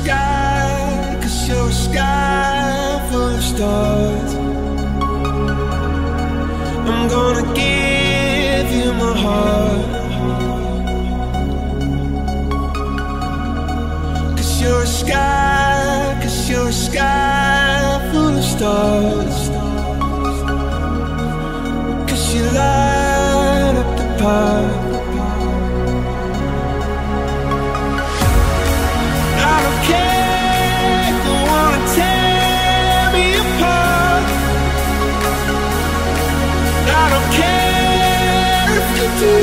sky, 'cause you're a sky full of stars. I'm gonna give you my heart, 'cause you're a sky, 'cause you're a sky full of stars. 'Cause you light up the path. I don't care if you wanna tear me apart. I don't care if you do.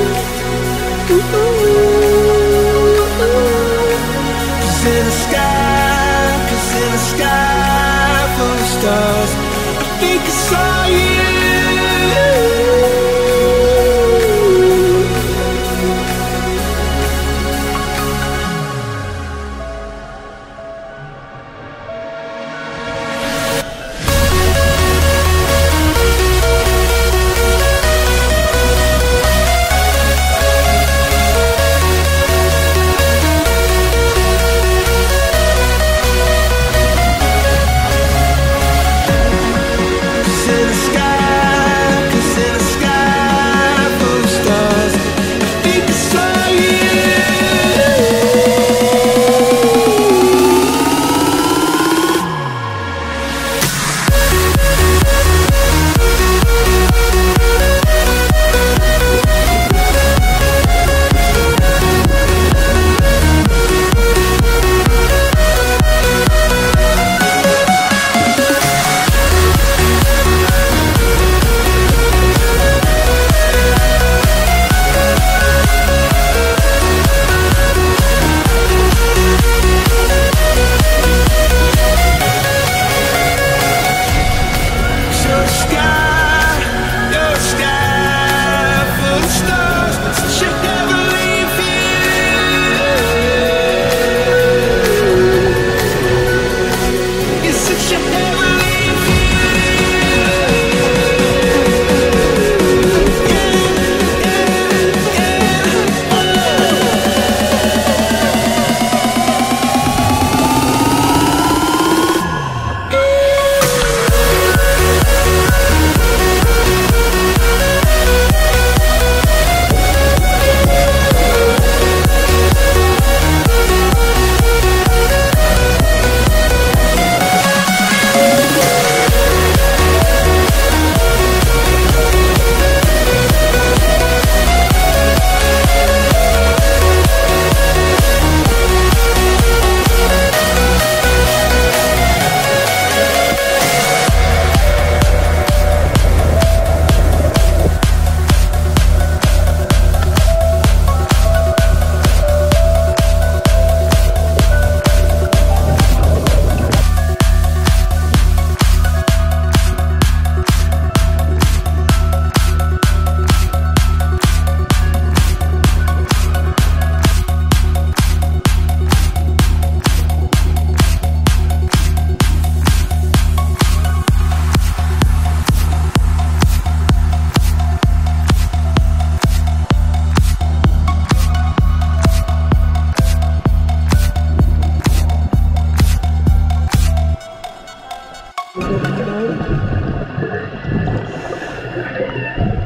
'Cause in the sky, 'cause in the sky full of stars, I think I saw you. Maritime.